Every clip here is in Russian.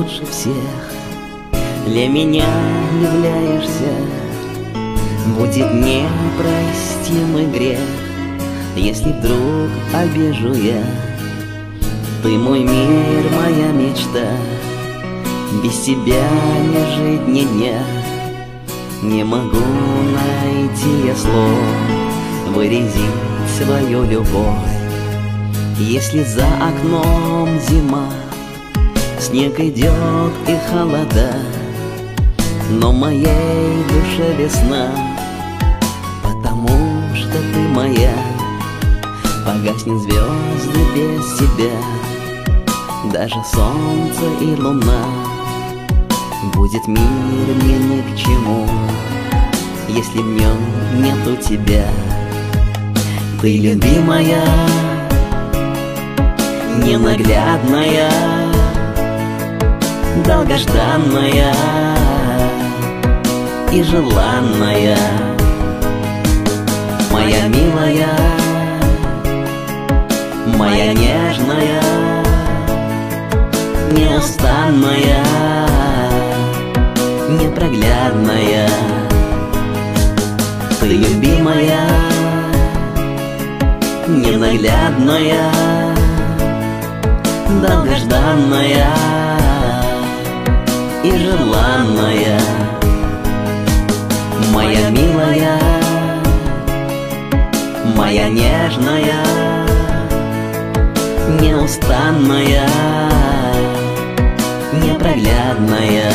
лучше всех. Для меня являешься, будет непростимый грех, если вдруг обижу я. Ты мой мир, моя мечта, без тебя не жить ни дня. Не могу найти я слов выразить свою любовь. Если за окном зима, снег идет и холода, но моей душе весна, потому что ты моя. Погаснет звезды без тебя, даже солнце и луна. Будет мир мне ни к чему, если в нем нету тебя. Ты любимая, ненаглядная, долгожданная и желанная. Моя милая, моя нежная, неустанная, непроглядная. Ты любимая, ненаглядная, долгожданная и желанная. Моя милая, моя нежная, неустанная, непроглядная.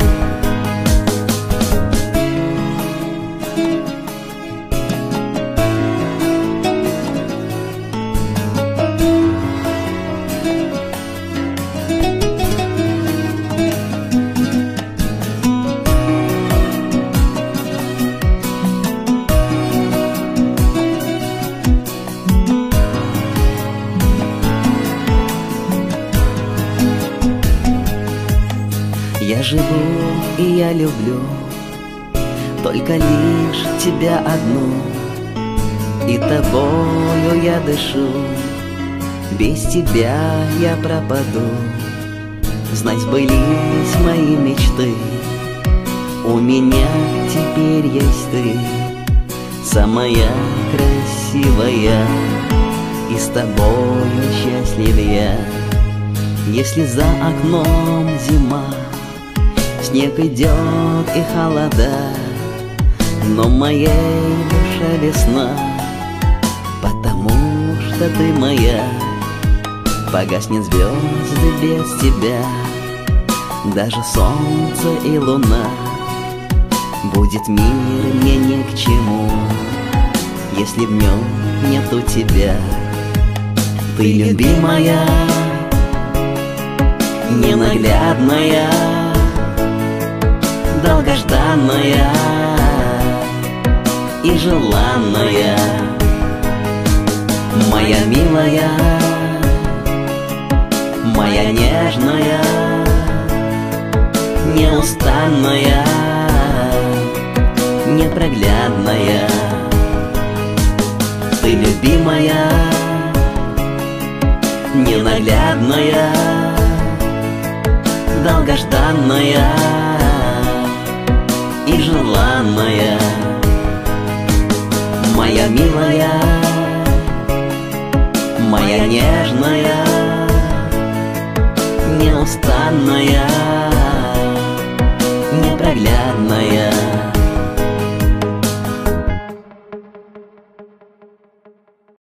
Я живу и я люблю только лишь тебя одну, и тобою я дышу, без тебя я пропаду. Знай, сбылись мои мечты, у меня теперь есть ты, самая красивая, и с тобою счастлив я. Если за окном зима, снег идет и холода, но моей душе весна, потому что ты моя. Погаснет звезды без тебя, даже солнце и луна. Будет мир мне ни к чему, если в нем нету тебя. Ты любимая, ненаглядная, долгожданная и желанная. Моя милая, моя нежная, неустанная, непроглядная. Ты любимая, ненаглядная, долгожданная и желанная. Моя милая, моя нежная, неустанная,